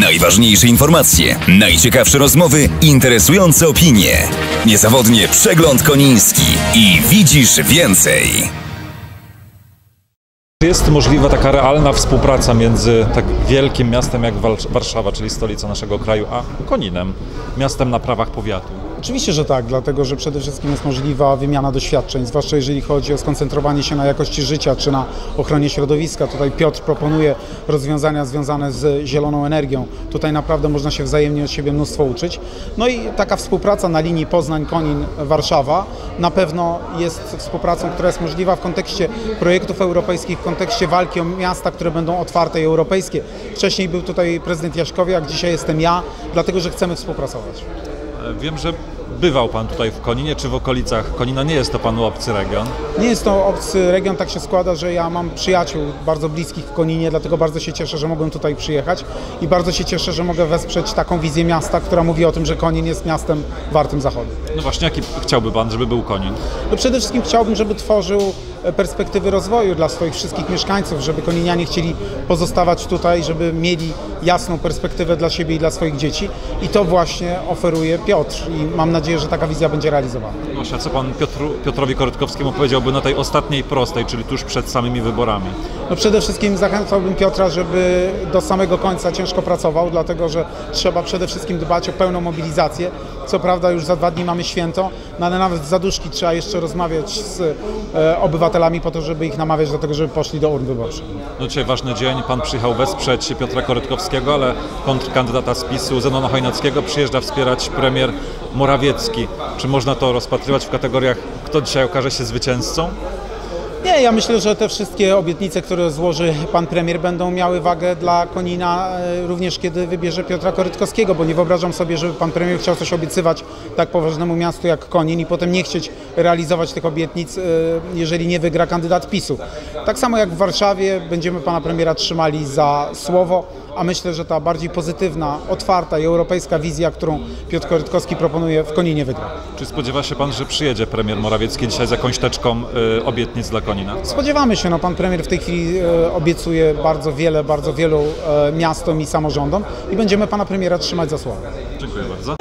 Najważniejsze informacje, najciekawsze rozmowy, interesujące opinie. Niezawodnie Przegląd Koniński i widzisz więcej. Jest możliwa taka realna współpraca między tak wielkim miastem jak Warszawa, czyli stolica naszego kraju, a Koninem, miastem na prawach powiatu? Oczywiście, że tak, dlatego że przede wszystkim jest możliwa wymiana doświadczeń, zwłaszcza jeżeli chodzi o skoncentrowanie się na jakości życia czy na ochronie środowiska. Tutaj Piotr proponuje rozwiązania związane z zieloną energią. Tutaj naprawdę można się wzajemnie od siebie mnóstwo uczyć. No i taka współpraca na linii Poznań-Konin-Warszawa na pewno jest współpracą, która jest możliwa w kontekście projektów europejskich, w kontekście walki o miasta, które będą otwarte i europejskie. Wcześniej był tutaj prezydent Jaśkowiak, dzisiaj jestem ja, dlatego że chcemy współpracować. Wiem, że bywał Pan tutaj w Koninie, czy w okolicach Konina. Nie jest to Panu obcy region? Nie jest to obcy region, tak się składa, że ja mam przyjaciół bardzo bliskich w Koninie, dlatego bardzo się cieszę, że mogłem tutaj przyjechać i bardzo się cieszę, że mogę wesprzeć taką wizję miasta, która mówi o tym, że Konin jest miastem wartym zachodu. No właśnie, jaki chciałby Pan, żeby był Konin? No przede wszystkim chciałbym, żeby tworzył perspektywy rozwoju dla swoich wszystkich mieszkańców, żeby koninianie chcieli pozostawać tutaj, żeby mieli jasną perspektywę dla siebie i dla swoich dzieci i to właśnie oferuje Piotr i mam nadzieję, że taka wizja będzie realizowana. Właśnie, a co Pan Piotrowi Korytkowskiemu powiedziałby na tej ostatniej prostej, czyli tuż przed samymi wyborami? No przede wszystkim zachęcałbym Piotra, żeby do samego końca ciężko pracował, dlatego że trzeba przede wszystkim dbać o pełną mobilizację. Co prawda już za 2 dni mamy święto, no ale nawet za duszki trzeba jeszcze rozmawiać z obywatelami po to, żeby ich namawiać do tego, żeby poszli do urn wyborczych. No dzisiaj ważny dzień, Pan przyjechał wesprzeć Piotra Korytkowskiego, ale kontrkandydata z PiS-u Zenona Chojnackiego przyjeżdża wspierać premier Morawiecki. Czy można to rozpatrywać w kategoriach, kto dzisiaj okaże się zwycięzcą? Nie, ja myślę, że te wszystkie obietnice, które złoży pan premier, będą miały wagę dla Konina również kiedy wybierze Piotra Korytkowskiego, bo nie wyobrażam sobie, żeby pan premier chciał coś obiecywać tak poważnemu miastu jak Konin i potem nie chcieć realizować tych obietnic, jeżeli nie wygra kandydat PiS-u. Tak samo jak w Warszawie będziemy pana premiera trzymali za słowo, a myślę, że ta bardziej pozytywna, otwarta i europejska wizja, którą Piotr Korytkowski proponuje, w Koninie wygra. Czy spodziewa się Pan, że przyjedzie premier Morawiecki dzisiaj z jakąś teczką obietnic dla Konina? Spodziewamy się, no pan premier w tej chwili obiecuje bardzo wielu miastom i samorządom i będziemy pana premiera trzymać za słowo. Dziękuję bardzo.